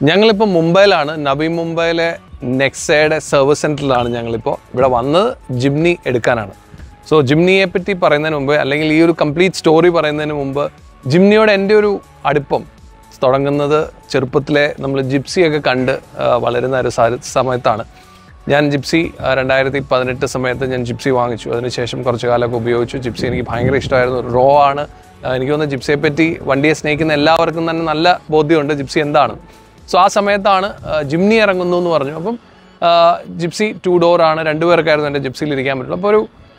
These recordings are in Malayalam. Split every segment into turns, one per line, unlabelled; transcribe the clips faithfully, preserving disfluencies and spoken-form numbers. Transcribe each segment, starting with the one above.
ഞങ്ങളിപ്പോൾ മുംബൈയിലാണ്. നവി മുംബൈയിലെ നെക്സയുടെ സർവീസ് സെൻറ്ററിലാണ് ഞങ്ങളിപ്പോൾ. ഇവിടെ വന്നത് ജിംനി എടുക്കാനാണ്. സോ ജിംനിയെ പറ്റി പറയുന്നതിന് മുമ്പ്, അല്ലെങ്കിൽ ഈ ഒരു കംപ്ലീറ്റ് സ്റ്റോറി പറയുന്നതിന് മുമ്പ്, ജിംനിയോട് എൻ്റെ ഒരു അടുപ്പം തുടങ്ങുന്നത് ചെറുപ്പത്തിലെ നമ്മൾ ജിപ്സിയൊക്കെ കണ്ട് വളരുന്ന ഒരു സമയത്താണ്. ഞാൻ ജിപ്സി രണ്ടായിരത്തി പതിനെട്ട് സമയത്ത് ഞാൻ ജിപ്സി വാങ്ങിച്ചു. അതിനുശേഷം കുറച്ച് കാലമൊക്കെ ഉപയോഗിച്ചു. ജിപ്സി എനിക്ക് ഭയങ്കര ഇഷ്ടമായിരുന്നു. റോ ആണ്. എനിക്ക് തോന്നുന്നു ജിപ്സിയെ പറ്റി, വണ്ടിയെ സ്നേഹിക്കുന്ന എല്ലാവർക്കും തന്നെ നല്ല ബോധ്യമുണ്ട് ജിപ്സി എന്താണ്. സോ ആ സമയത്താണ് ജിംനി ഇറങ്ങുന്നു എന്ന് പറഞ്ഞു. അപ്പം ജിപ്സി ടു ഡോർ ആണ്, രണ്ടുപേർക്കായിരുന്നു എൻ്റെ ജിപ്സിയിൽ ഇരിക്കാൻ പറ്റുള്ളൂ. അപ്പോൾ ഒരു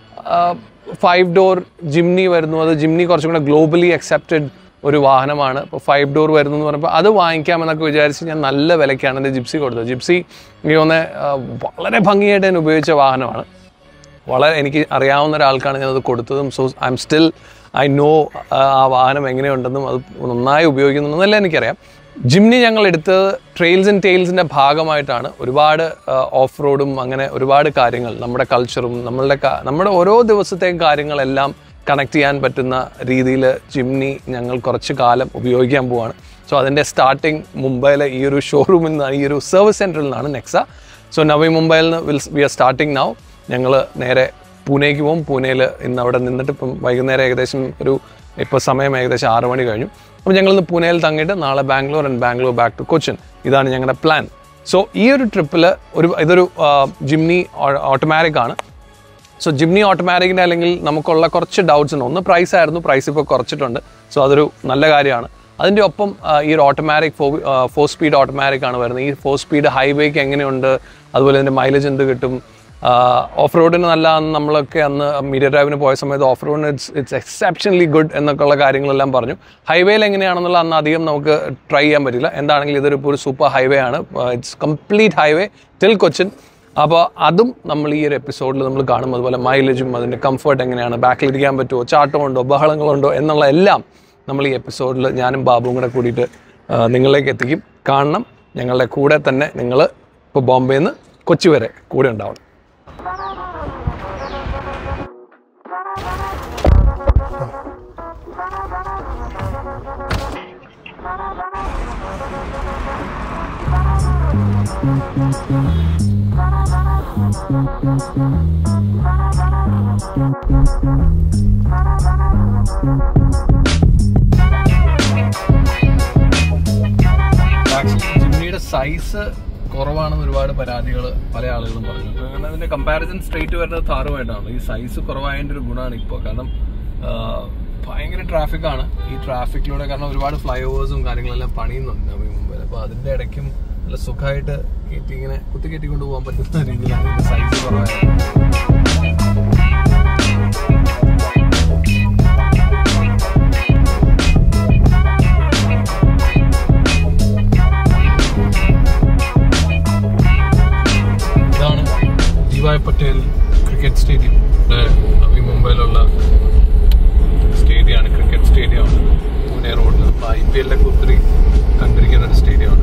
ഫൈവ് ഡോർ ജിംനി വരുന്നു. അത് ജിംനി കുറച്ചും കൂടെ ഗ്ലോബലി അക്സെപ്റ്റഡ് ഒരു വാഹനമാണ്. ഇപ്പോൾ ഫൈവ് ഡോർ വരുന്നു എന്ന് പറഞ്ഞപ്പോൾ അത് വാങ്ങിക്കാമെന്നൊക്കെ വിചാരിച്ച് ഞാൻ നല്ല വിലയ്ക്കാണ് എൻ്റെ ജിപ്സി കൊടുത്തത്. ജിപ്സി എനിക്ക് തോന്നുന്നത് വളരെ ഭംഗിയായിട്ട് ഞാൻ ഉപയോഗിച്ച വാഹനമാണ്. വളരെ എനിക്ക് അറിയാവുന്ന ഒരാൾക്കാണ് ഞാനത് കൊടുത്തതും. So I'm still I know ആ വാഹനം എങ്ങനെയുണ്ടെന്നും അത് നന്നായി ഉപയോഗിക്കുന്നുണ്ടെന്നല്ല എനിക്കറിയാം. ജിംനി ഞങ്ങൾ എടുത്തത് ട്രെയിൽസ് ആൻഡ് ടെയിൽസിൻ്റെ ഭാഗമായിട്ടാണ്. ഒരുപാട് ഓഫ് റോഡും അങ്ങനെ ഒരുപാട് കാര്യങ്ങൾ, നമ്മുടെ കൾച്ചറും നമ്മളുടെ നമ്മുടെ ഓരോ ദിവസത്തെയും കാര്യങ്ങളെല്ലാം കണക്ട് ചെയ്യാൻ പറ്റുന്ന രീതിയിൽ ജിംനി ഞങ്ങൾ കുറച്ച് കാലം ഉപയോഗിക്കാൻ പോവാണ്. സോ അതിൻ്റെ സ്റ്റാർട്ടിങ് മുംബൈയിലെ ഈ ഒരു ഷോറൂമിൽ നിന്നാണ്, ഈ ഒരു സർവീസ് സെൻറ്ററിൽ നിന്നാണ് നെക്സ. സോ നവി മുംബൈയിൽ നിന്ന് will we are starting now. ഞങ്ങൾ നേരെ പൂനെക്ക് പോകും. പൂനെയിൽ ഇന്ന് അവിടെ നിന്നിട്ട് ഇപ്പം വൈകുന്നേരം ഏകദേശം ഒരു ഇപ്പോൾ സമയം ഏകദേശം ആറ് മണി കഴിഞ്ഞു. അപ്പോൾ ഞങ്ങളിന്ന് പൂനെയിൽ തങ്ങിയിട്ട് നാളെ Bangalore and Bangalore back to Cochin. ഇതാണ് ഞങ്ങളുടെ പ്ലാൻ. സോ ഈ ഒരു ട്രിപ്പിൽ ഒരു ഇതൊരു ജിംനി ഓട്ടോമാറ്റിക് ആണ്. സോ ജിംനി ഓട്ടോമാറ്റിക്കിൻ്റെ അല്ലെങ്കിൽ നമുക്കുള്ള കുറച്ച് ഡൗട്ട്സ് ഉണ്ട്. ഒന്ന് പ്രൈസ് ആയിരുന്നു, പ്രൈസ് ഇപ്പോൾ കുറച്ചിട്ടുണ്ട്. സോ അതൊരു നല്ല കാര്യമാണ്. അതിൻ്റെ ഒപ്പം ഈ ഒരു ഓട്ടോമാറ്റിക് ഫോ ഫോർ സ്പീഡ് ഓട്ടോമാറ്റിക് ആണ് വരുന്നത്. ഈ ഫോർ സ്പീഡ് ഹൈവേക്ക് എങ്ങനെയുണ്ട്, അതുപോലെ ഇതിൻ്റെ മൈലേജ് എന്ത് കിട്ടും, ഓഫ് റോഡിന് നല്ല നമ്മളൊക്കെ അന്ന് മീഡിയ ഡ്രൈവിന് പോയ സമയത്ത് ഓഫ് റോഡിന് ഇറ്റ്സ് ഇറ്റ്സ് എക്സെപ്ഷനലി ഗുഡ് എന്നൊക്കെയുള്ള കാര്യങ്ങളെല്ലാം പറഞ്ഞു. ഹൈവേയിൽ എങ്ങനെയാണെന്നുള്ള അന്ന് അധികം നമുക്ക് ട്രൈ ചെയ്യാൻ പറ്റില്ല. എന്താണെങ്കിലും ഇതൊരു ഇപ്പോൾ ഒരു സൂപ്പർ ഹൈവേ ആണ്. It's complete highway till Cochin. അപ്പോൾ അതും നമ്മൾ ഈ ഒരു എപ്പിസോഡിൽ നമ്മൾ കാണും. അതുപോലെ മൈലേജും അതിൻ്റെ കംഫർട്ട് എങ്ങനെയാണ്, ബാക്കിലിരിക്കാൻ പറ്റുമോ, ചാട്ടമുണ്ടോ, ബഹളങ്ങളുണ്ടോ എന്നുള്ള എല്ലാം നമ്മൾ ഈ എപ്പിസോഡിൽ ഞാനും ബാബുവും കൂടെ കൂടിയിട്ട് നിങ്ങളിലേക്ക് എത്തിക്കും. കാണണം. ഞങ്ങളുടെ കൂടെ തന്നെ നിങ്ങൾ ഇപ്പോൾ ബോംബെയിൽ നിന്ന് കൊച്ചി വരെ കൂടെ ഉണ്ടാവണം. ജിംനിയുടെ സൈസ് കുറവാണെന്ന് ഒരുപാട് പരാതികൾ പല ആളുകളും പറഞ്ഞു. കാരണം അതിന്റെ കമ്പാരിസൺ സ്ട്രേറ്റ് വരുന്നത് താറുമായിട്ടാണ്. ഈ സൈസ് കുറവായതിൻ്റെ ഒരു ഗുണമാണ് ഇപ്പോൾ. കാരണം ഭയങ്കര ട്രാഫിക്കാണ്. ഈ ട്രാഫിക്കിലൂടെ കാരണം ഒരുപാട് ഫ്ലൈ ഓവേഴ്സും കാര്യങ്ങളെല്ലാം പണിയുന്നുണ്ട് നവി മുംബൈയിൽ. അപ്പോൾ അതിൻ്റെ ഇടയ്ക്കും നല്ല സുഖമായിട്ട് കയറ്റി ഇങ്ങനെ കുത്തി കയറ്റിക്കൊണ്ട് പോകാൻ പറ്റുന്ന രീതിയിലാണ് ഇതിൻ്റെ സൈസ് കുറവായത്. ഇതാണ് DY Patil cricket stadium. Navi മുംബൈയിലുള്ള സ്റ്റേഡിയമാണ്, ക്രിക്കറ്റ് സ്റ്റേഡിയമാണ്. പൂനെ റോഡിൽ ഇപ്പോൾ ഐ പി എല്ലൊക്കെ ഒത്തിരി കണ്ടിരിക്കുന്ന ഒരു സ്റ്റേഡിയമാണ്.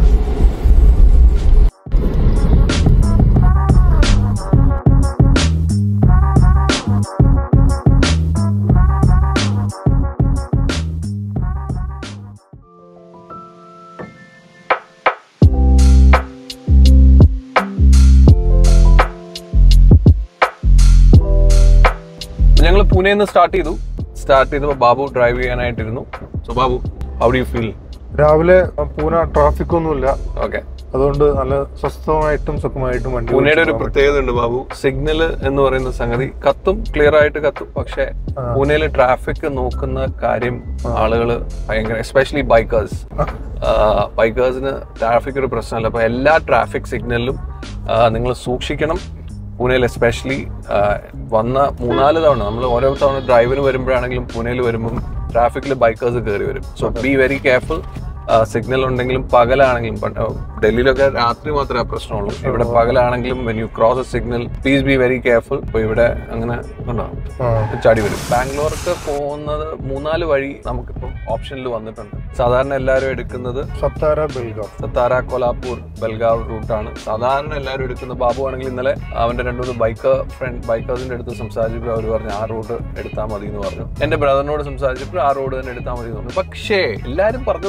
ഞങ്ങൾ പൂനെയിൽ നിന്ന് സ്റ്റാർട്ട് ചെയ്തു. സ്റ്റാർട്ട് ചെയ്തപ്പോൾ ബാബു ഡ്രൈവ് ചെയ്യാനായിട്ടിരുന്നു. So Babu, how do you feel?
രാവിലെ പൂനെ ട്രാഫിക് ഒന്നുമില്ല.
ഓക്കെ,
അതുകൊണ്ട് നല്ല സ്വസ്ഥമായിട്ടും സുഖമായിട്ടും വണ്ടി.
പൂനെയുടെ ഒരു പ്രത്യേകത ഉണ്ട് ബാബു, സിഗ്നൽ എന്ന് പറയുന്ന സംഗതി കത്തും, ക്ലിയർ ആയിട്ട് കത്തും. പക്ഷെ പൂനെയിൽ ട്രാഫിക് നോക്കുന്ന കാര്യം ആളുകൾ ഭയങ്കര, എസ്പെഷ്യലി ബൈക്കേഴ്സ്. ബൈക്കേഴ്സിന് ട്രാഫിക് ഒരു പ്രശ്നമല്ല. അപ്പൊ എല്ലാ ട്രാഫിക് സിഗ്നലിലും നിങ്ങൾ സൂക്ഷിക്കണം. പൂനെയിൽ എസ്പെഷ്യലി വന്ന മൂന്നാല് തവണ നമ്മൾ ഓരോ തവണ ഡ്രൈവിന് വരുമ്പോഴാണെങ്കിലും പൂനെയിൽ വരുമ്പം ട്രാഫിക്കിൽ ബൈക്കേഴ്സ് കയറി വരും. So be very careful. Signal ഉണ്ടെങ്കിലും പകലാണെങ്കിലും, ഡൽഹിയിലൊക്കെ രാത്രി മാത്രമേ ആ പ്രശ്നമുള്ളൂ. ഇവിടെ പകലാണെങ്കിലും when you cross a signal please be very careful. ഇപ്പൊ ഇവിടെ അങ്ങനെ ഉണ്ടാവും, ചാടി വരും. ബാംഗ്ലൂർക്ക് പോകുന്നത് മൂന്നാല് വഴി നമുക്കിപ്പം ഓപ്ഷനിൽ വന്നിട്ടുണ്ട്. സാധാരണ എല്ലാവരും എടുക്കുന്നത്
സത്താര ബെൽഗാവ്,
സത്താര കൊലാപൂർ ബെൽഗാവ് റൂട്ടാണ് സാധാരണ എല്ലാവരും എടുക്കുന്നത്. ബാബു ആണെങ്കിൽ ഇന്നലെ അവന്റെ രണ്ടുമൂന്ന് ബൈക്ക് ഫ്രണ്ട് ബൈക്കേഴ്സിന്റെ അടുത്ത് സംസാരിച്ചപ്പോൾ അവർ പറഞ്ഞു ആ റൂട്ട് എടുത്താൽ മതി എന്ന് പറഞ്ഞു. എന്റെ ബ്രദറിനോട് സംസാരിച്ചപ്പോൾ ആ റോഡ് തന്നെ എടുത്താൽ മതി എന്ന് പറഞ്ഞു. പക്ഷേ എല്ലാവരും പറഞ്ഞതുകൊണ്ട്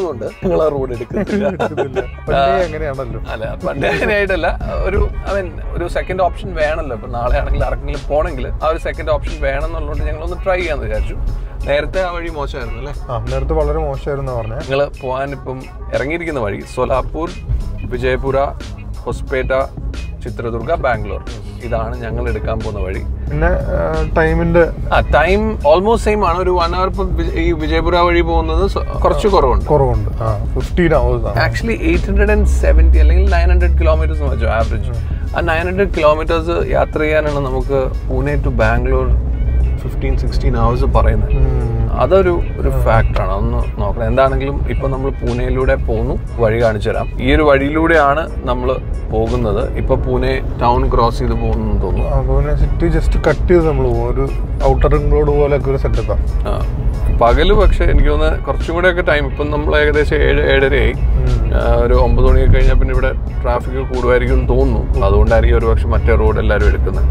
ഞങ്ങൾ ആ റോഡ് എടുക്കുന്നില്ല.
അങ്ങനെയാണല്ലോ.
അല്ല, പണ്ടേ അങ്ങനെയായിട്ടല്ല. ഒരു ഐ മീൻ ഒരു സെക്കൻഡ് ഓപ്ഷൻ വേണമല്ലോ. ഇപ്പൊ നാളെ ആണെങ്കിൽ ആർക്കെങ്കിലും പോകണമെങ്കിൽ ആ ഒരു സെക്കൻഡ് ഓപ്ഷൻ വേണം എന്നുള്ളതുകൊണ്ട് ഞങ്ങൾ ഒന്ന് ട്രൈ ചെയ്യാന്ന് വിചാരിച്ചു. നേരത്തെ ആ വഴി മോശമായിരുന്നു അല്ലേ?
ആ നേരത്തെ വളരെ മോശമായിരുന്നു പറഞ്ഞത്.
ഞങ്ങൾ പോകാൻ ഇപ്പം ഇറങ്ങിയിരിക്കുന്ന വഴി സോലാപൂർ, വിജയപുര, ഹൊസ്പേട്ട, ചിത്രദുർഗ, ബാംഗ്ലൂർ. ഇതാണ് ഞങ്ങൾ എടുക്കാൻ പോകുന്ന വഴി.
പിന്നെ ടൈമിന്റെ
ആ ടൈം ഓൾമോസ്റ്റ് സെയിം ആണ്. ഒരു വൺ അവർ ഈ വിജയപുര വഴി പോകുന്നത് കുറച്ച് കുറവുണ്ട്
കുറവുണ്ട് fifteen hours
actually. Eight hundred and seventy അല്ലെങ്കിൽ നയൻ ഹൺഡ്രഡ് കിലോമീറ്റേഴ്സ് വെച്ചോ ആവറേജ്. ആ നയൻ ഹൺഡ്രഡ് കിലോമീറ്റേഴ്സ് യാത്ര ചെയ്യാനാണ് നമുക്ക് Pune to Bangalore fifteen sixteen hours പറയുന്നത്. അതൊരു ഒരു ഫാക്ടറാണ്. അതൊന്ന് നോക്കണം. എന്താണെങ്കിലും ഇപ്പൊ നമ്മൾ പൂനെയിലൂടെ പോകുന്നു. വഴി കാണിച്ചു തരാം. ഈ ഒരു വഴിയിലൂടെയാണ് നമ്മൾ പോകുന്നത്. ഇപ്പൊ പൂനെ ടൗൺ ക്രോസ് ചെയ്ത് പോകുന്നു തോന്നുന്നു.
പൂനെ സിറ്റി ജസ്റ്റ് കട്ട് ചെയ്ത് നമ്മൾ പോകും. ഒരു ഔട്ടർ റിംഗ് റോഡ് പോലെയൊക്കെ ഒരു സെറ്റപ്പാണ്.
ആ പകല് പക്ഷെ എനിക്ക് തോന്നുന്നത് കുറച്ചും കൂടെ ഒക്കെ ടൈം. ഇപ്പം നമ്മൾ ഏകദേശം ഏഴ് ഏഴരയായി. ഒരു ഒമ്പത് മണിയൊക്കെ കഴിഞ്ഞാൽ പിന്നെ ഇവിടെ ട്രാഫിക് കൂടുമായിരിക്കും എന്ന് തോന്നുന്നു. അതുകൊണ്ടായിരിക്കും ഒരു പക്ഷെ മറ്റേ റോഡ് എല്ലാവരും എടുക്കുന്നത്.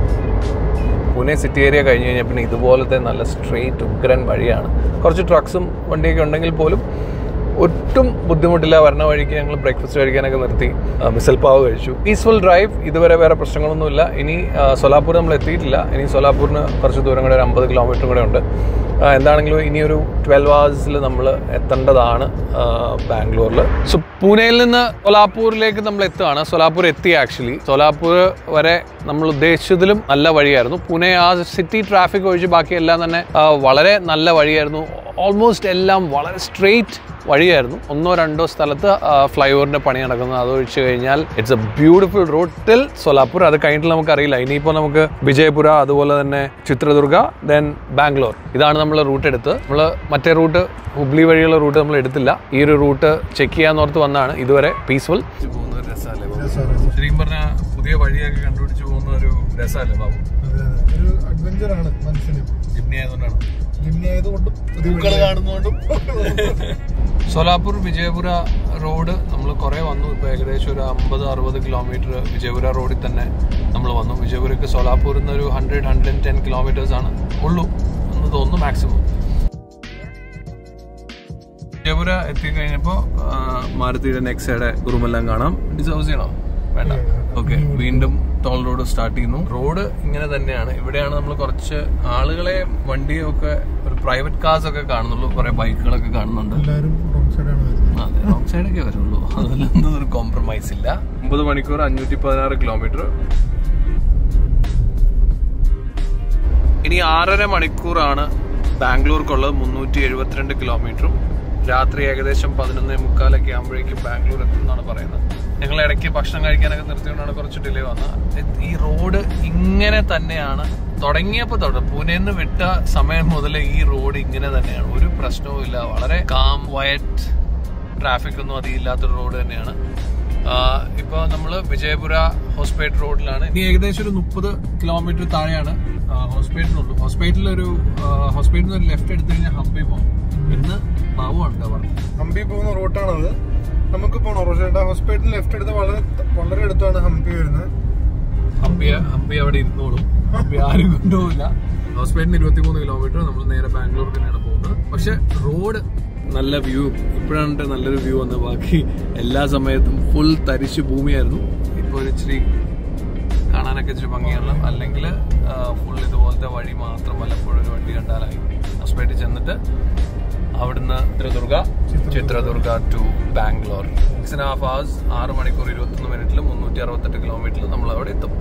പൂനെ സിറ്റി ഏരിയ കഴിഞ്ഞ് കഴിഞ്ഞാൽ പിന്നെ ഇതുപോലത്തെ നല്ല സ്ട്രെയിറ്റ് ഉഗ്രൻ വഴിയാണ്. കുറച്ച് ട്രക്സും വണ്ടിയൊക്കെ ഉണ്ടെങ്കിൽ പോലും ഒട്ടും ബുദ്ധിമുട്ടില്ല. വരണ വഴിക്ക് ഞങ്ങൾ ബ്രേക്ക്ഫാസ്റ്റ് കഴിക്കാനൊക്കെ നിർത്തി മിസൽ പാവ് കഴിച്ചു. Peaceful drive. ഇതുവരെ വേറെ പ്രശ്നങ്ങളൊന്നുമില്ല. ഇനി സോലാപൂർ നമ്മൾ എത്തിയിട്ടില്ല. ഇനി സോലാപൂരിന് കുറച്ച് ദൂരം കൂടെ ഒരു അമ്പത് കിലോമീറ്റർ കൂടെ ഉണ്ട്. എന്താണെങ്കിലും ഇനിയൊരു ട്വൽവ് അവേഴ്സിൽ നമ്മൾ എത്തേണ്ടതാണ് ബാംഗ്ലൂരിൽ. സോ പൂനെയിൽ നിന്ന് സോലാപൂരിലേക്ക് നമ്മൾ എത്തുകയാണ്. സോലാപൂർ എത്തി. ആക്ച്വലി സോലാപൂർ വരെ നമ്മൾ ഉദ്ദേശിച്ചതിലും നല്ല വഴിയായിരുന്നു. പൂനെ ആ സിറ്റി ട്രാഫിക് ഒഴിച്ച് ബാക്കി എല്ലാം തന്നെ വളരെ നല്ല വഴിയായിരുന്നു. ഓൾമോസ്റ്റ് എല്ലാം വളരെ സ്ട്രെയിറ്റ് വഴിയായിരുന്നു. ഒന്നോ രണ്ടോ സ്ഥലത്ത് ഫ്ലൈ ഓവറിന്റെ പണി നടക്കുന്നത്. അതൊഴിച്ച് കഴിഞ്ഞാൽ it's a beautiful road till Solapur. അത് കഴിഞ്ഞിട്ട് നമുക്കറിയില്ല. ഇനിയിപ്പോൾ നമുക്ക് വിജയപുര, അതുപോലെ തന്നെ ചിത്രദുർഗ, ദെൻ ബാംഗ്ലൂർ. ഇതാണ് നമ്മൾ റൂട്ട് എടുത്ത്. നമ്മൾ മറ്റേ റൂട്ട് ഹുബ്ലി വഴിയുള്ള റൂട്ട് നമ്മൾ എടുത്തില്ല. ഈ ഒരു റൂട്ട് ചെക്ക് ചെയ്യാന്നോർത്ത് വന്നാണ്. ഇതുവരെ പീസ്ഫുൾ പോകുന്ന ഒരു രസമല്ലേ. ശരിക്കും പറഞ്ഞാൽ പുതിയ വഴിയൊക്കെ കണ്ടുപിടിച്ച് പോകുന്ന ഒരു രസമല്ലേ ബാബു?
ഒരു അഡ്വഞ്ചറാണ് മനുഷ്യന്.
ജിംനി ആയതുകൊണ്ടാണ്.
ജിംനി ആയതുകൊണ്ടും
പൂക്കൾ കാണുന്നതുകൊണ്ടും. സോലാപൂർ വിജയപുര റോഡ് നമ്മൾ കുറേ വന്നു. ഇപ്പോൾ ഏകദേശം ഒരു അമ്പത് അറുപത് കിലോമീറ്റർ വിജയപുര റോഡിൽ തന്നെ നമ്മൾ വന്നു. വിജയപുരക്ക് സോലാപൂരിൽ നിന്ന് ഒരു ഹൺഡ്രഡ് ഹൺഡ്രഡ് ടെൻ കിലോമീറ്റേഴ്സ് ആണ് ഉള്ളൂ എന്ന് തോന്നുന്നു മാക്സിമം. വിജയപുര എത്തിക്കഴിഞ്ഞപ്പോൾ മാരുതിയുടെ നെക്സയുടെ റൂമെല്ലാം കാണാം. ഡിസേർവ് ചെയ്യണോ? വേണ്ട. ഓക്കെ, വീണ്ടും ടോൾ റോഡ് സ്റ്റാർട്ട് ചെയ്യുന്നു. റോഡ് ഇങ്ങനെ തന്നെയാണ്. ഇവിടെയാണ് നമ്മൾ കുറച്ച് ആളുകളെ വണ്ടിയും ഒക്കെ ഒരു പ്രൈവറ്റ് കാർസ് ഒക്കെ കാണുന്നുള്ളൂ. കുറെ ബൈക്കുകളൊക്കെ കാണുന്നുണ്ട്. അതെ, റോങ് സൈഡൊക്കെ വരുള്ളൂ. അതിലൊന്നും ഒരു കോംപ്രമൈസ് ഇല്ല. ഒമ്പത് മണിക്കൂർ അഞ്ഞൂറ്റി പതിനാറ് കിലോമീറ്റർ. ഇനി ആറര മണിക്കൂറാണ് ബാംഗ്ലൂർക്കുള്ളത്. മുന്നൂറ്റി എഴുപത്തിരണ്ട് കിലോമീറ്ററും. രാത്രി ഏകദേശം പതിനൊന്നേ മുക്കാലൊക്കെ ആകുമ്പോഴേക്കും ബാംഗ്ലൂർ എത്തുമെന്നാണ് പറയുന്നത്. ഞങ്ങൾ ഇടയ്ക്ക് ഭക്ഷണം കഴിക്കാനൊക്കെ നിർത്തിക്കൊണ്ടാണ് കുറച്ച് ഡിലേ വന്നത്. ഈ റോഡ് ഇങ്ങനെ തന്നെയാണ് തുടങ്ങിയപ്പോൾ തൊട്ട്. പൂനെയിൽ നിന്ന് വിട്ട സമയം മുതൽ ഈ റോഡ് ഇങ്ങനെ തന്നെയാണ്. ഒരു പ്രശ്നവും ഇല്ല. വളരെ കാം വയറ്റ്, ട്രാഫിക് ഒന്നും അധികം ഇല്ലാത്തൊരു റോഡ് തന്നെയാണ്. ഇപ്പൊ നമ്മള് വിജയപുര ഹോസ്പേറ്റ് റോഡിലാണ്. ഇനി ഏകദേശം ഒരു മുപ്പത് കിലോമീറ്റർ താഴെയാണ് ഹോസ്പേറ്റിനുള്ളൂ. ഹോസ്പേറ്റിൽ ഒരു ഹോസ്പേറ്റിൽ ഒരു ലെഫ്റ്റ് എടുത്തു കഴിഞ്ഞാൽ ഹംപി പോകും. ഇന്ന് ബാബുണ്ട് പറഞ്ഞു
ഹംപി പോകുന്ന റൂട്ടാണത്. നമുക്ക് പോകണം. പക്ഷേ ഹോസ്പിറ്റലിൽ ലെഫ്റ്റ് എടുത്ത് വളരെ വളരെ അടുത്താണ് ഹംപി വരുന്നത്.
ഹംപി ഹംപി അവിടെ ഇരുന്നോളും. ഹംപി ആരും കൊണ്ടുപോകില്ല. ഹോസ്പിറ്റലിന് ഇരുപത്തിമൂന്ന് കിലോമീറ്റർ. നമ്മൾ നേരെ ബാംഗ്ലൂർ തന്നെയാണ് പോകുന്നത്. പക്ഷെ റോഡ് നല്ല വ്യൂ. ഇപ്പോഴാണ് നല്ലൊരു വ്യൂ വന്നത്. ബാക്കി എല്ലാ സമയത്തും ഫുൾ തരിശ് ഭൂമിയായിരുന്നു. ഇപ്പോൾ ഒരു ഇച്ചിരി കാണാനൊക്കെ ഇച്ചിരി ഭംഗിയാണ്. അല്ലെങ്കിൽ ഫുൾ ഇതുപോലത്തെ വഴി മാത്രം വല്ലപ്പോഴും ഒരു വണ്ടി കണ്ടാലായി. ഹോസ്പിറ്റലിൽ ചെന്നിട്ട് അവിടുന്ന് Chitradurga Chitradurga to Bangalore six and half hours, ആറ് മണിക്കൂർ ഇരുപത്തൊന്ന് മിനിറ്റിൽ മുന്നൂറ്റി അറുപത്തെട്ട് കിലോമീറ്ററിൽ നമ്മൾ അവിടെ എത്തും.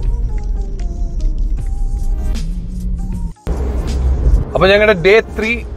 അപ്പൊ ഞങ്ങളുടെ ഡേ ത്രീ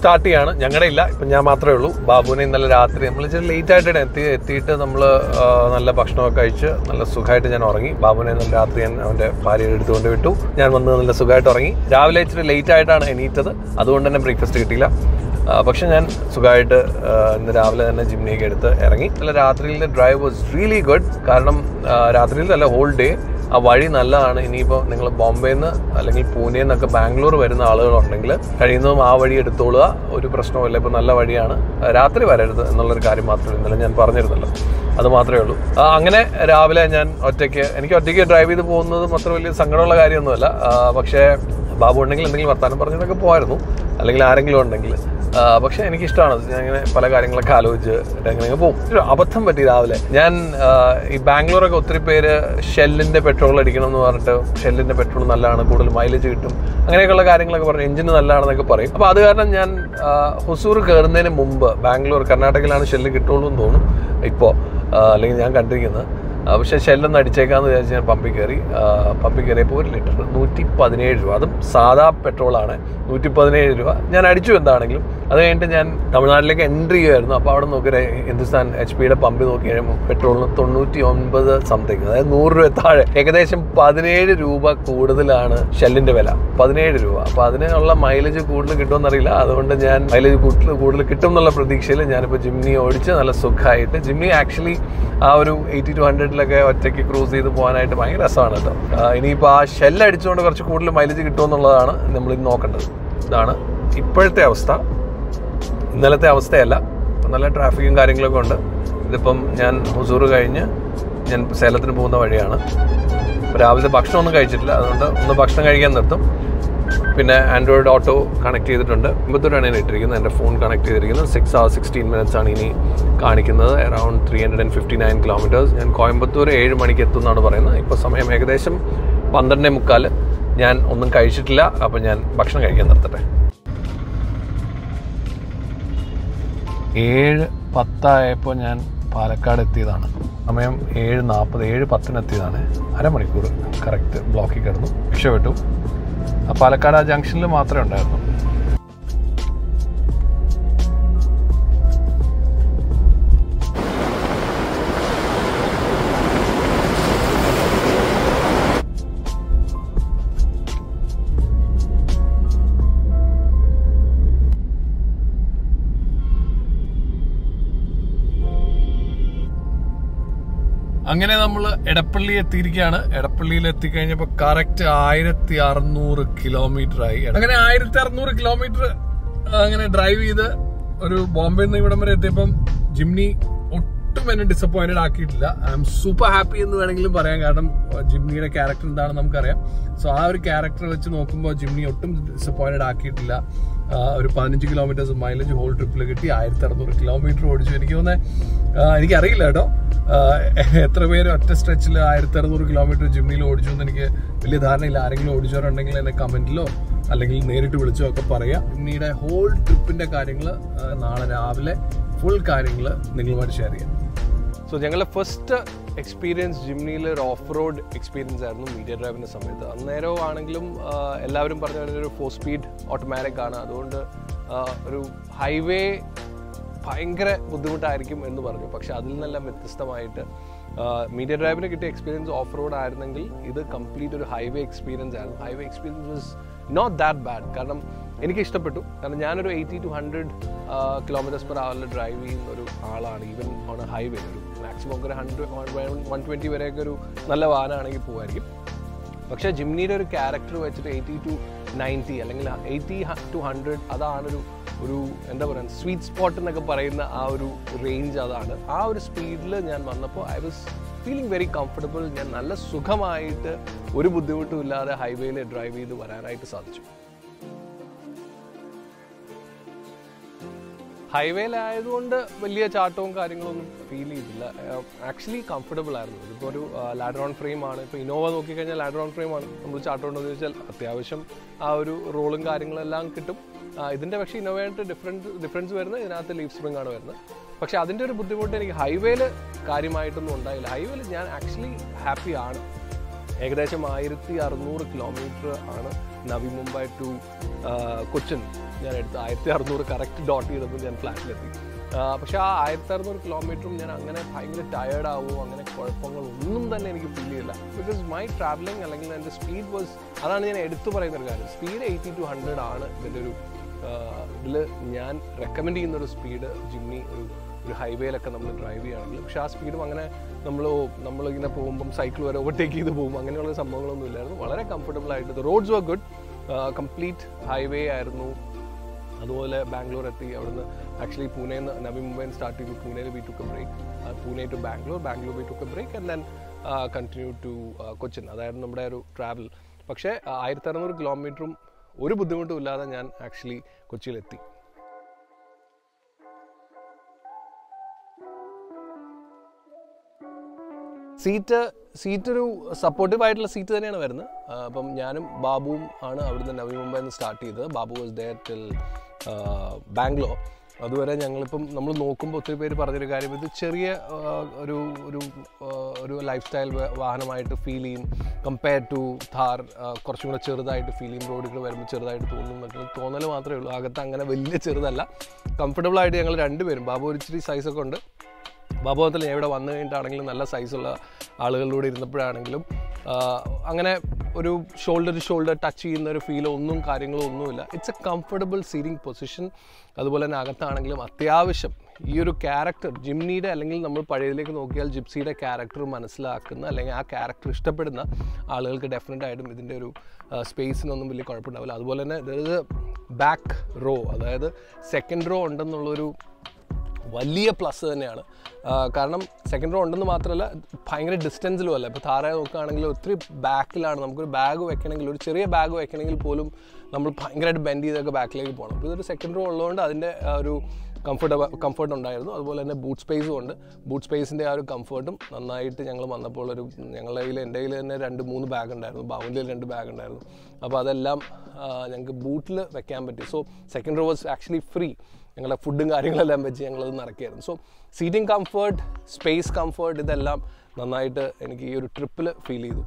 സ്റ്റാർട്ട് ചെയ്യാണ്. ഞങ്ങളുടെ ഇല്ല, ഇപ്പം ഞാൻ മാത്രമേ ഉള്ളൂ. ബാബുവിനെ ഇന്നലെ രാത്രി നമ്മൾ ഇച്ചിരി ലേറ്റ് ആയിട്ടാണ് എത്തി എത്തിയിട്ട് നമ്മൾ നല്ല ഭക്ഷണമൊക്കെ കഴിച്ച് നല്ല സുഖമായിട്ട് ഞാൻ ഉറങ്ങി. ബാബുവിനെ ഇന്നലെ രാത്രി ഞാൻ അവൻ്റെ ഭാര്യയുടെ എടുത്തുകൊണ്ട് വിട്ടു. ഞാൻ വന്ന് നല്ല സുഖമായിട്ട് ഉറങ്ങി. രാവിലെ ഇച്ചിരി ലേറ്റ് ആയിട്ടാണ് എണീറ്റത്, അതുകൊണ്ട് തന്നെ ബ്രേക്ക്ഫാസ്റ്റ് കിട്ടിയില്ല. പക്ഷെ ഞാൻ സുഖമായിട്ട് ഇന്ന് രാവിലെ തന്നെ ജിമ്മിയൊക്കെ എടുത്ത് ഇറങ്ങി. നല്ല രാത്രിയിലെ ഡ്രൈവ് വാസ് റിയലി ഗുഡ്. കാരണം രാത്രിയിലല്ല, ഹോൾ ഡേ ആ വഴി നല്ലതാണ്. ഇനിയിപ്പോൾ നിങ്ങൾ ബോംബെയിൽ നിന്ന് അല്ലെങ്കിൽ പൂനെയിൽ നിന്നൊക്കെ ബാംഗ്ലൂർ വരുന്ന ആളുകളുണ്ടെങ്കിൽ കഴിയുന്നതും ആ വഴി എടുത്തോളുക, ഒരു പ്രശ്നവുമില്ല. ഇപ്പോൾ നല്ല വഴിയാണ്, രാത്രി വരരുത് എന്നുള്ളൊരു കാര്യം മാത്രമേ ഇന്നലെ ഞാൻ പറഞ്ഞിരുന്നല്ലോ, അത് മാത്രമേ ഉള്ളൂ. അങ്ങനെ രാവിലെ ഞാൻ ഒറ്റയ്ക്ക് എനിക്ക് ഒറ്റയ്ക്ക് ഡ്രൈവ് ചെയ്ത് പോകുന്നതും അത്ര വലിയ സങ്കടമുള്ള കാര്യമൊന്നുമല്ല. പക്ഷേ ബാബു ഉണ്ടെങ്കിൽ എന്തെങ്കിലും വർത്താനം പറഞ്ഞിട്ടൊക്കെ പോകായിരുന്നു, അല്ലെങ്കിൽ ആരെങ്കിലും ഉണ്ടെങ്കിൽ. പക്ഷേ എനിക്കിഷ്ടമാണ്, ഞാൻ ഇങ്ങനെ പല കാര്യങ്ങളൊക്കെ ആലോചിച്ച് എങ്ങനെ പോകും. ഒരു അബദ്ധം പറ്റി രാവിലെ. ഞാൻ ഈ ബാംഗ്ലൂരൊക്കെ ഒത്തിരി പേര് ഷെല്ലിൻ്റെ പെട്രോൾ അടിക്കണം എന്ന് പറഞ്ഞിട്ട്, ഷെല്ലിൻ്റെ പെട്രോൾ നല്ലതാണ്, കൂടുതൽ മൈലേജ് കിട്ടും, അങ്ങനെയൊക്കെയുള്ള കാര്യങ്ങളൊക്കെ പറഞ്ഞു, എഞ്ചിന് നല്ലതാണെന്നൊക്കെ പറയും. അപ്പോൾ അത് കാരണം ഞാൻ ഹൊസൂർ കയറുന്നതിന് മുമ്പ്, ബാംഗ്ലൂർ കർണാടകയിലാണ് ഷെല്ല് കിട്ടുള്ളൂ എന്ന് തോന്നും ഇപ്പോൾ, അല്ലെങ്കിൽ ഞാൻ കണ്ടിരിക്കുന്നത്. പക്ഷേ ഷെല്ലൊന്ന് അടിച്ചേക്കാമെന്ന് വിചാരിച്ച് ഞാൻ പമ്പിൽ കയറി. പമ്പിൽ കയറിയപ്പോൾ ഒരു ലിറ്റർ നൂറ്റി പതിനേഴ് രൂപ, അതും സാധാ പെട്രോളാണ്, നൂറ്റി പതിനേഴ് രൂപ. ഞാൻ അടിച്ചു എന്താണെങ്കിലും. അത് കഴിഞ്ഞിട്ട് ഞാൻ തമിഴ്നാട്ടിലേക്ക് എൻട്രി ചെയ്യുമായിരുന്നു. അപ്പോൾ അവിടെ നോക്കി ഹിന്ദുസ്ഥാൻ എച്ച് പിയുടെ പമ്പിൽ നോക്കി കഴിയുമ്പോൾ പെട്രോളിന് തൊണ്ണൂറ്റി ഒൻപത് സംതിങ്, അതായത് നൂറ് രൂപ താഴെ, ഏകദേശം പതിനേഴ് രൂപ കൂടുതലാണ് ഷെല്ലിൻ്റെ വില, പതിനേഴ് രൂപ. അപ്പോൾ അതിനുള്ള മൈലേജ് കൂടുതൽ കിട്ടുമെന്നറിയില്ല, അതുകൊണ്ട് ഞാൻ മൈലേജ് കൂടുതൽ കൂടുതൽ കിട്ടും എന്നുള്ള പ്രതീക്ഷയിൽ ഞാനിപ്പോൾ ജിമ്നി ഓടിച്ച് നല്ല സുഖമായിട്ട്. ജിമ്നി ആക്ച്വലി ആ ഒരു എയ്റ്റി ടു ഹൺഡ്രഡിലൊക്കെ ഒറ്റയ്ക്ക് ക്രൂസ് ചെയ്ത് പോകാനായിട്ട് ഭയങ്കര രസമാണ് കേട്ടോ. ഇനിയിപ്പോൾ ആ ഷെല്ല് അടിച്ചുകൊണ്ട് കുറച്ച് കൂടുതൽ മൈലേജ് കിട്ടുമെന്നുള്ളതാണ് നമ്മൾ ഇന്ന് നോക്കേണ്ടത്. ഇതാണ് ഇപ്പോഴത്തെ അവസ്ഥ, ഇന്നലത്തെ അവസ്ഥയല്ല. നല്ല ട്രാഫിക്കും കാര്യങ്ങളൊക്കെ ഉണ്ട്. ഇതിപ്പം ഞാൻ ഹുസൂർ കഴിഞ്ഞ് ഞാൻ സേലത്തിന് പോകുന്ന വഴിയാണ്. രാവിലത്തെ ഭക്ഷണമൊന്നും കഴിച്ചിട്ടില്ല, അതുകൊണ്ട് ഒന്ന് ഭക്ഷണം കഴിക്കാൻ നിർത്തും. പിന്നെ ആൻഡ്രോയിഡ് ഓട്ടോ കണക്ട് ചെയ്തിട്ടുണ്ട്. ഇമ്പത്തൂരാണ് ഞാൻ ഇട്ടിരിക്കുന്നത്, എൻ്റെ ഫോൺ കണക്ട് ചെയ്തിരിക്കുന്നത്. സിക്സ് അവർ സിക്സ്റ്റീൻ മിനിറ്റ്സ് ആണ് ഇനി കാണിക്കുന്നത്. Around three hundred and fifty nine kilometers. ഞാൻ കോയമ്പത്തൂർ ഏഴ് മണിക്ക് എത്തും എന്നാണ് പറയുന്നത്. ഇപ്പോൾ സമയം ഏകദേശം പന്ത്രണ്ടേ മുക്കാൽ. ഞാൻ ഒന്നും കഴിച്ചിട്ടില്ല, അപ്പോൾ ഞാൻ ഭക്ഷണം കഴിക്കാൻ നിർത്തട്ടെ. ഏഴ് പത്തായപ്പോൾ ഞാൻ പാലക്കാട് എത്തിയതാണ്. സമയം ഏഴ് നാൽപ്പത് ഏഴ് പത്തിനെത്തിയതാണ്. അരമണിക്കൂർ കറക്റ്റ് ബ്ലോക്കിൽ കിടന്നു, രക്ഷപ്പെട്ടു. പാലക്കാട് ആ ജംഗ്ഷനിൽ മാത്രമേ ഉണ്ടായിരുന്നു. അങ്ങനെ നമ്മൾ എടപ്പള്ളി എത്തിയിരിക്കുകയാണ്. എടപ്പള്ളിയിൽ എത്തിക്കഴിഞ്ഞപ്പോൾ കറക്റ്റ് ആയിരത്തി അറുന്നൂറ് കിലോമീറ്റർ ആയി. അങ്ങനെ ആയിരത്തി അറുന്നൂറ് കിലോമീറ്റർ അങ്ങനെ ഡ്രൈവ് ചെയ്ത് ഒരു ബോംബെയിൽ നിന്ന് ഇവിടം വരെ എത്തിയപ്പം ജിമ്നി ഒട്ടും എന്നെ ഡിസപ്പോയിന്റഡ് ആക്കിയിട്ടില്ല. ഐ എം സൂപ്പർ ഹാപ്പി എന്ന് വേണമെങ്കിലും പറയാം. കാരണം ജിമ്നിയുടെ ക്യാരക്ടർ എന്താണെന്ന് നമുക്കറിയാം. സോ ആ ഒരു ക്യാരക്ടർ വെച്ച് നോക്കുമ്പോൾ ജിമ്നി ഒട്ടും ഡിസപ്പോയിന്റഡ് ആക്കിയിട്ടില്ല. ഒരു പതിനഞ്ച് കിലോമീറ്റേഴ്സ് മൈലേജ് ഹോൾ ട്രിപ്പിൽ കിട്ടി. ആയിരത്തി അറുന്നൂറ് കിലോമീറ്റർ ഓടിച്ചു. എനിക്ക് തോന്നുന്നത് എനിക്കറിയില്ല കേട്ടോ എത്ര പേര് ഒറ്റ സ്ട്രെച്ചിൽ ആയിരത്തി അറുന്നൂറ് കിലോമീറ്റർ ജിമ്മിയിൽ ഓടിച്ചു എന്ന് എനിക്ക് വലിയ ധാരണയില്ല. ആരെങ്കിലും ഓടിച്ചവരുണ്ടെങ്കിൽ എന്നെ കമന്റിലോ അല്ലെങ്കിൽ നേരിട്ട് വിളിച്ചോ ഒക്കെ പറയാം. ജിമ്മിയുടെ ഹോൾ ട്രിപ്പിന്റെ കാര്യങ്ങൾ നാളെ രാവിലെ ഫുൾ കാര്യങ്ങൾ നിങ്ങളുമായിട്ട് ഷെയർ ചെയ്യാം. സോ ഞങ്ങളുടെ ഫസ്റ്റ് എക്സ്പീരിയൻസ് ജിമ്നിയിൽ ഒരു ഓഫ് റോഡ് എക്സ്പീരിയൻസ് ആയിരുന്നു മീഡിയ ഡ്രൈവിൻ്റെ സമയത്ത്. അന്നേരം ആണെങ്കിലും എല്ലാവരും പറഞ്ഞ ഒരു ഫോർ സ്പീഡ് ഓട്ടോമാറ്റിക് ആണ്, അതുകൊണ്ട് ഒരു ഹൈവേ ഭയങ്കര ബുദ്ധിമുട്ടായിരിക്കും എന്ന് പറഞ്ഞു. പക്ഷെ അതിൽ നിന്നെല്ലാം വ്യത്യസ്തമായിട്ട് മീഡിയ ഡ്രൈവിന് കിട്ടിയ എക്സ്പീരിയൻസ് ഓഫ് റോഡ് ആയിരുന്നെങ്കിൽ ഇത് കംപ്ലീറ്റ് ഒരു ഹൈവേ എക്സ്പീരിയൻസ് ആയിരുന്നു. Highway experience was not that bad. കാരണം എനിക്ക് ഇഷ്ടപ്പെട്ടു. കാരണം ഞാനൊരു eighty to hundred kilometers per അവറിൽ ഡ്രൈവ് ചെയ്യുന്ന ഒരു ആളാണ്. ഈവൻ ഓൺ എ ഹൈവേ ഒരു മാക്സിമം ഒരു ഹൺഡ്രഡ് വൺ ട്വൻറ്റി വരെയൊക്കെ ഒരു നല്ല വാഹനമാണെങ്കിൽ പോകുമായിരിക്കും. പക്ഷേ ജിമ്നിയുടെ ഒരു ക്യാരക്ടർ വെച്ചിട്ട് എയ്റ്റി ടു നയൻറ്റി അല്ലെങ്കിൽ എയ്റ്റി ടു ഹൺഡ്രഡ് അതാണൊരു ഒരു എന്താ പറയുക സ്വീറ്റ് സ്പോട്ട് എന്നൊക്കെ പറയുന്ന ആ ഒരു റേഞ്ച് അതാണ്. ആ ഒരു സ്പീഡിൽ ഞാൻ വന്നപ്പോൾ I was feeling very comfortable. ഞാൻ നല്ല സുഖമായിട്ട് ഒരു ബുദ്ധിമുട്ടും ഇല്ലാതെ ഹൈവേയിൽ ഡ്രൈവ് ചെയ്ത് വരാനായിട്ട് സാധിച്ചു. ഹൈവേയിലായതുകൊണ്ട് വലിയ ചാട്ടവും കാര്യങ്ങളൊന്നും ഫീൽ ചെയ്തില്ല. ആക്ച്വലി കംഫർട്ടബിൾ ആയിരുന്നു. ഇതിപ്പോൾ ഒരു ലാഡർ ഓൺ ഫ്രെയിം ആണ്. ഇപ്പോൾ ഇന്നോവ നോക്കിക്കഴിഞ്ഞാൽ ലാഡർ ഓൺ ഫ്രെയിം ആണ്. നമ്മൾ ചാട്ടമുണ്ടെന്ന് ചോദിച്ചാൽ അത്യാവശ്യം ആ ഒരു റോളും കാര്യങ്ങളെല്ലാം കിട്ടും. ഇതിൻ്റെ പക്ഷേ ഇന്നോവയായിട്ട് ഡിഫറൻസ് ഡിഫറൻസ് വരുന്നത് ഇതിനകത്ത് ലീഫ് സ്പ്രിംഗ് ആണ് വരുന്നത്. പക്ഷേ അതിൻ്റെ ഒരു ബുദ്ധിമുട്ട് എനിക്ക് ഹൈവേയിൽ കാര്യമായിട്ടൊന്നും ഉണ്ടായില്ല. ഹൈവേയിൽ ഞാൻ ആക്ച്വലി ഹാപ്പിയാണ്. ഏകദേശം ആയിരത്തി അറുന്നൂറ് കിലോമീറ്റർ ആണ് നവി മുംബൈ ടു കൊച്ചിൻ ഞാൻ എടുത്ത്. ആയിരത്തി അറുന്നൂറ് കറക്റ്റ് ഡോട്ട് ചെയ്തപ്പോൾ ഞാൻ ഫ്ലാറ്റിലെത്തി. പക്ഷേ ആ ആയിരത്തി അറുന്നൂറ് കിലോമീറ്ററും ഞാൻ അങ്ങനെ ഭയങ്കര ടയേർഡാവുമോ അങ്ങനെ കുഴപ്പങ്ങളൊന്നും തന്നെ എനിക്ക് ഫീൽ ചെയ്യില്ല. ബിക്കോസ് മൈ ട്രാവലിംഗ് അല്ലെങ്കിൽ എൻ്റെ സ്പീഡ് വാസ്, അതാണ് ഞാൻ എടുത്തു പറയുന്നൊരു കാര്യം. സ്പീഡ് എയ്റ്റി ടു ഹൺഡ്രഡ് ആണ് ഇതിൻ്റെ ഒരു ഇതിൽ ഞാൻ റെക്കമെൻഡ് ചെയ്യുന്നൊരു സ്പീഡ്. ജിമ്നി ഒരു ഒരു ഹൈവേയിലൊക്കെ നമ്മൾ ഡ്രൈവ് ചെയ്യുകയാണെങ്കിൽ, പക്ഷേ ആ സ്പീഡും അങ്ങനെ നമ്മൾ നമ്മളിങ്ങനെ പോകുമ്പം സൈക്കിൾ വരെ ഓവർടേക്ക് ചെയ്ത് പോകും അങ്ങനെയുള്ള സംഭവങ്ങളൊന്നും ഇല്ലായിരുന്നു. വളരെ കംഫർട്ടബിൾ ആയിട്ട് roads were good, complete highway ആയിരുന്നു. അതുപോലെ ബാംഗ്ലൂർ എത്തി. അവിടുന്ന് ആക്ച്വലി പൂനെയിൽ നിന്ന് നവി മുംബൈയിൽ സ്റ്റാർട്ട് ചെയ്തു. പൂനെയിൽ we took a break, Pune to Bangalore, Bangalore we took a break and then continue to Cochin. അതായിരുന്നു നമ്മുടെ ഒരു ട്രാവൽ. പക്ഷേ ആയിരത്തി അറുന്നൂറ് കിലോമീറ്ററും ഒരു ബുദ്ധിമുട്ടും ഇല്ലാതെ ഞാൻ ആക്ച്വലി കൊച്ചിയിലെത്തി. സീറ്റ് സീറ്റ് ഒരു സപ്പോർട്ടീവ് ആയിട്ടുള്ള സീറ്റ് തന്നെയാണ് വരുന്നത്. അപ്പം ഞാനും ബാബുവും ആണ് അവിടുന്ന് നവി മുംബൈയിൽ നിന്ന് സ്റ്റാർട്ട് ചെയ്തത്. Babu was there till Bangalore. അതുവരെ ഞങ്ങളിപ്പം നമ്മൾ നോക്കുമ്പോൾ ഒത്തിരി പേര് പറഞ്ഞൊരു കാര്യം, ഇത് ചെറിയ ഒരു ഒരു ഒരു ലൈഫ് സ്റ്റൈൽ വാഹനമായിട്ട് ഫീൽ ചെയ്യും കമ്പയർ ടു ഥാർ. കുറച്ചും കൂടെ ചെറുതായിട്ട് ഫീൽ ചെയ്യും, റോഡുകൾ വരുമ്പോൾ ചെറുതായിട്ട് തോന്നും എന്നൊക്കെ തോന്നൽ മാത്രമേ ഉള്ളൂ. അകത്ത് അങ്ങനെ വലിയ ചെറുതല്ല, കംഫർട്ടബിളായിട്ട് ഞങ്ങൾ രണ്ടുപേരും. ബാബു ഒരു ഇച്ചിരി സൈസൊക്കെ ഉണ്ട്. ബാബു മാത്രമല്ല, ഞാൻ ഇവിടെ വന്നു കഴിഞ്ഞിട്ടാണെങ്കിലും നല്ല സൈസുള്ള ആളുകളിലൂടെ ഇരുന്നപ്പോഴാണെങ്കിലും അങ്ങനെ ഒരു ഷോൾഡർ ടു ഷോൾഡർ ടച്ച് ചെയ്യുന്ന ഒരു ഫീലോ ഒന്നും കാര്യങ്ങളോ ഒന്നുമില്ല. It's a comfortable seating position. അതുപോലെ തന്നെ അകത്താണെങ്കിലും അത്യാവശ്യം ഈ ഒരു ക്യാരക്ടർ ജിംനിയുടെ, അല്ലെങ്കിൽ നമ്മൾ പഴയതിലേക്ക് നോക്കിയാൽ ജിപ്സിയുടെ ക്യാരക്ടർ മനസ്സിലാക്കുന്ന അല്ലെങ്കിൽ ആ ക്യാരക്ടർ ഇഷ്ടപ്പെടുന്ന ആളുകൾക്ക് ഡെഫിനറ്റ് ആയിട്ടും ഇതിൻ്റെ ഒരു സ്പേസിനൊന്നും വലിയ കുഴപ്പമുണ്ടാവില്ല. അതുപോലെ തന്നെ ഇത് ബാക്ക് റോ, അതായത് സെക്കൻഡ് റോ ഉണ്ടെന്നുള്ളൊരു വലിയ പ്ലസ് തന്നെയാണ്. കാരണം സെക്കൻഡ് റോ ഉണ്ടെന്ന് മാത്രമല്ല, ഭയങ്കര ഡിസ്റ്റൻസിലും അല്ല. ഇപ്പോൾ താര നോക്കുകയാണെങ്കിൽ ഒത്തിരി ബാക്കിലാണ്. നമുക്കൊരു ബാഗ് വെക്കണമെങ്കിൽ, ഒരു ചെറിയ ബാഗ് വെക്കണമെങ്കിൽ പോലും നമ്മൾ ഭയങ്കരമായിട്ട് ബെൻഡ് ചെയ്തൊക്കെ ബാക്കിലേക്ക് പോകണം. അപ്പോൾ ഇതൊരു സെക്കൻഡ് റോ ഉള്ളതുകൊണ്ട് അതിൻ്റെ ഒരു കംഫർട്ട് കംഫർട്ട് ഉണ്ടായിരുന്നു. അതുപോലെ തന്നെ ബൂട്ട് സ്പേസും ഉണ്ട്. ബൂട്ട് സ്പേസിൻ്റെ ആ ഒരു കംഫർട്ടും നന്നായിട്ട് ഞങ്ങൾ വന്നപ്പോൾ ഒരു ഞങ്ങളുടെ കയ്യിൽ എൻ്റെ കയ്യിൽ തന്നെ രണ്ട് മൂന്ന് ബാഗ് ഉണ്ടായിരുന്നു, ബാബുവിൻ്റെ രണ്ട് ബാഗ് ഉണ്ടായിരുന്നു. അപ്പോൾ അതെല്ലാം ഞങ്ങൾക്ക് ബൂട്ടിൽ വെക്കാൻ പറ്റി. So second row was actually free. ഞങ്ങളുടെ ഫുഡും കാര്യങ്ങളെല്ലാം വെച്ച് ഞങ്ങളത് നടക്കുകയായിരുന്നു. So seating comfort, space comfort, ഇതെല്ലാം നന്നായിട്ട് എനിക്ക് ഈ ഒരു ട്രിപ്പിൽ ഫീൽ ചെയ്തു.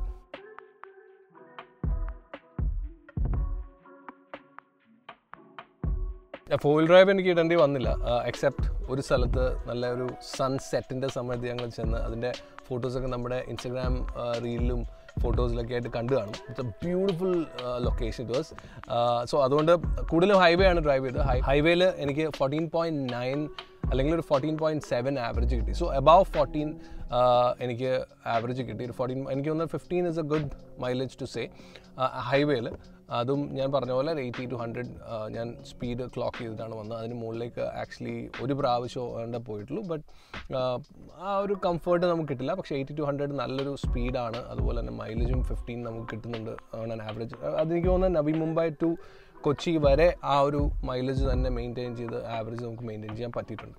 ഫോർ വീൽ ഡ്രൈവ് എനിക്ക് ഇടേണ്ടി വന്നില്ല, എക്സെപ്റ്റ് ഒരു സ്ഥലത്ത് നല്ല ഒരു സൺസെറ്റിൻ്റെ സമയത്ത് ഞങ്ങൾ ചെന്ന് അതിൻ്റെ ഫോട്ടോസൊക്കെ നമ്മുടെ ഇൻസ്റ്റഗ്രാം റീലിലും ഫോട്ടോസിലൊക്കെ ആയിട്ട് കണ്ടു കാണും. It's a beautiful location it was. So അതുകൊണ്ട് കൂടുതലും ഹൈവേ ആണ് ഡ്രൈവ് ചെയ്തത്. ഹൈ ഹൈവേയിൽ എനിക്ക് ഫോർട്ടീൻ പോയിൻറ്റ് നയൻ അല്ലെങ്കിൽ ഒരു ഫോർട്ടീൻ പോയിൻറ്റ് സെവൻ ആവറേജ് കിട്ടി. സോ അബവ് ഫോർട്ടീൻ എനിക്ക് ആവറേജ് കിട്ടി. ഒരു ഫോർട്ടീൻ എനിക്ക് തോന്നുന്നു fifteen is a good mileage to say ഹൈവേയിൽ. അതും ഞാൻ പറഞ്ഞ പോലെ എയ്റ്റി ടു ഹൺഡ്രഡ് ഞാൻ സ്പീഡ് ക്ലോക്ക് ചെയ്തിട്ടാണ് വന്നത്. അതിന് മുകളിലേക്ക് ആക്ച്വലി ഒരു പ്രാവശ്യം വേണ്ട പോയിട്ടുള്ളൂ. ബട്ട് ആ ഒരു കംഫർട്ട് നമുക്ക് കിട്ടില്ല. പക്ഷേ എയ്റ്റി ടു ഹൺഡ്രഡ് നല്ലൊരു സ്പീഡാണ്. അതുപോലെ തന്നെ മൈലേജും ഫിഫ്റ്റീൻ നമുക്ക് കിട്ടുന്നുണ്ട് ഓൺ ആൻ ആവറേജ്. അതെനിക്ക് തോന്നുന്നത് നവി മുംബൈ ടു കൊച്ചി വരെ ആ ഒരു മൈലേജ് തന്നെ മെയിൻറ്റെയിൻ ചെയ്ത് ആവറേജ് നമുക്ക് മെയിൻറ്റെയിൻ ചെയ്യാൻ പറ്റിയിട്ടുണ്ട്.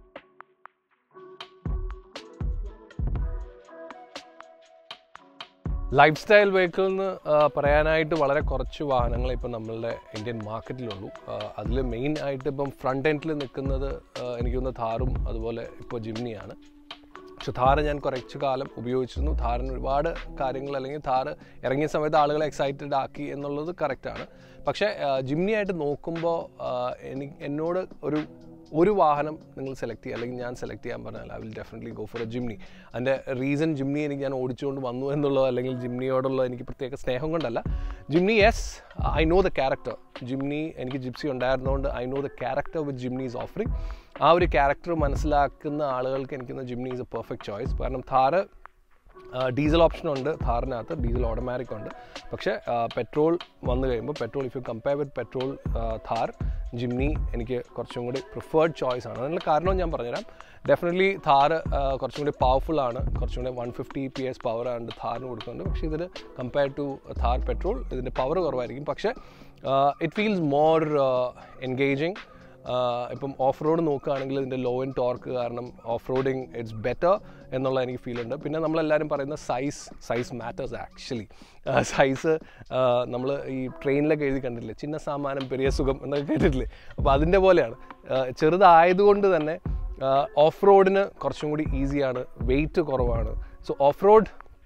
ലൈഫ് സ്റ്റൈൽ വെഹിക്കിൾ എന്ന് പറയാനായിട്ട് വളരെ കുറച്ച് വാഹനങ്ങൾ ഇപ്പം നമ്മളുടെ ഇന്ത്യൻ മാർക്കറ്റിലുള്ളൂ. അതിൽ മെയിൻ ആയിട്ട് ഇപ്പം ഫ്രണ്ട് എൻഡിൽ നിൽക്കുന്നത് എനിക്ക് തോന്നുന്ന ഥാറും അതുപോലെ ഇപ്പോൾ ജിംനിയാണ്. പക്ഷെ ഥാർ ഞാൻ കുറച്ച് കാലം ഉപയോഗിച്ചിരുന്നു. ഥാറിന് ഒരുപാട് കാര്യങ്ങൾ, അല്ലെങ്കിൽ ഥാർ ഇറങ്ങിയ സമയത്ത് ആളുകളെ എക്സൈറ്റഡ് ആക്കി എന്നുള്ളത് കറക്റ്റാണ്. പക്ഷേ ജിംനി ആയിട്ട് നോക്കുമ്പോൾ എനിക്ക് എന്നോട് ഒരു ഒരു വാഹനം നിങ്ങൾ സെലക്ട് ചെയ്യുക, അല്ലെങ്കിൽ ഞാൻ സെലക്ട് ചെയ്യാൻ പറഞ്ഞാൽ I will definitely go for a Jimny. അതിൻ്റെ റീസൺ ജിംനി എനിക്ക് ഞാൻ ഓടിച്ചുകൊണ്ട് വന്നു എന്നുള്ളത്, അല്ലെങ്കിൽ ജിംനിയോടുള്ള എനിക്ക് പ്രത്യേക സ്നേഹം കൊണ്ടല്ല. Jimny yes, I know the character. Jimny എനിക്ക് ജിപ്സി ഉണ്ടായിരുന്നതുകൊണ്ട് I know the character with Jimny is offering. ആ ഒരു ക്യാരക്ടർ മനസ്സിലാക്കുന്ന ആളുകൾക്ക് എനിക്ക് Jimny is a perfect choice. കാരണം ഥാറ് ഡീസൽ ഓപ്ഷനുണ്ട്, ഥാറിനകത്ത് ഡീസൽ ഓട്ടോമാറ്റിക് ഉണ്ട്. പക്ഷേ പെട്രോൾ വന്നു കഴിയുമ്പോൾ petrol if you compare with petrol Thar, Jimny എനിക്ക് കുറച്ചും കൂടി പ്രിഫേർഡ് ചോയ്സ് ആണ്. അതിനുള്ള കാരണവും ഞാൻ പറഞ്ഞുതരാം. ഡെഫിനറ്റ്ലി ഥാറ് കുറച്ചും കൂടി പവർഫുൾ ആണ്, കുറച്ചും കൂടി വൺ ഫിഫ്റ്റി പി എസ് പവറാണ് ഥാറിന് കൊടുക്കുന്നുണ്ട്. പക്ഷേ ഇതിൽ കമ്പയർ ടു ഥാർ പെട്രോൾ ഇതിൻ്റെ പവർ കുറവായിരിക്കും. പക്ഷേ ഇറ്റ് ഫീൽസ് മോർ എൻഗേജിങ്. ഇപ്പം ഓഫ് റോഡ് നോക്കുകയാണെങ്കിൽ ഇതിൻ്റെ ലോ ആൻഡ് ടോർക്ക് കാരണം ഓഫ് റോഡിങ് ഇറ്റ്സ് ബെറ്റർ എന്നുള്ള എനിക്ക് ഫീൽ ഉണ്ട്. പിന്നെ നമ്മളെല്ലാവരും പറയുന്ന size size matters actually. Size നമ്മൾ ഈ ട്രെയിനിലൊക്കെ എഴുതി കണ്ടിട്ടില്ലേ, ചിന്ന സാമാനം പെരിയ സുഖം എന്നൊക്കെ കേട്ടിട്ടില്ലേ. അപ്പോൾ അതിൻ്റെ പോലെയാണ്. ചെറുതായതുകൊണ്ട് തന്നെ ഓഫ് റോഡിന് കുറച്ചും കൂടി ഈസിയാണ്, വെയിറ്റ് കുറവാണ്. So off road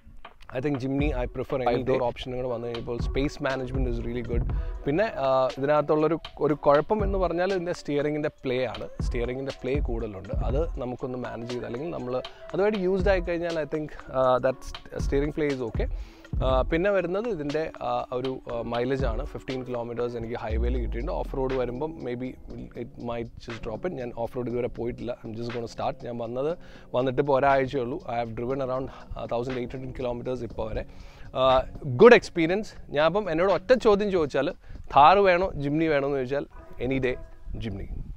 I think Jimny I prefer five door ഓപ്ഷനുകൾ വന്നു കഴിഞ്ഞപ്പോൾ space management is really good. പിന്നെ ഇതിനകത്തുള്ളൊരു ഒരു കുഴപ്പം എന്ന് പറഞ്ഞാൽ ഇതിൻ്റെ സ്റ്റിയറിങ്ങിൻ്റെ പ്ലേ ആണ്. സ്റ്റിയറിങ്ങിൻ്റെ പ്ലേ കൂടുതലുണ്ട്. അത് നമുക്കൊന്ന് മാനേജ് ചെയ്ത് അല്ലെങ്കിൽ നമ്മൾ അതുമായിട്ട് യൂസ്ഡ് ആയി കഴിഞ്ഞാൽ I think that steering play is okay. പിന്നെ വരുന്നത് ഇതിൻ്റെ ഒരു മൈലേജ് ആണ്. ഫിഫ്റ്റീൻ കിലോമീറ്റേഴ്സ് എനിക്ക് ഹൈവേയിൽ കിട്ടിയിട്ടുണ്ട്. ഓഫ് റോഡ് വരുമ്പം maybe it might just drop it. ഞാൻ ഓഫ് റോഡ് ഇതുവരെ പോയിട്ടില്ല. I'm just gone start. ഞാൻ വന്നത് വന്നിട്ട് ഇപ്പോൾ ഒരാഴ്ചയേ ഉള്ളൂ. I have driven around thousand eight hundred kilometres ഇപ്പോൾ വരെ. Good experience. ഞാൻ അപ്പം എന്നോട് ഒറ്റ ചോദ്യം ചോദിച്ചാൽ ഥാർ വേണോ ജിംനി വേണോ എന്ന് ചോദിച്ചാൽ എനി ഡേ ജിംനി.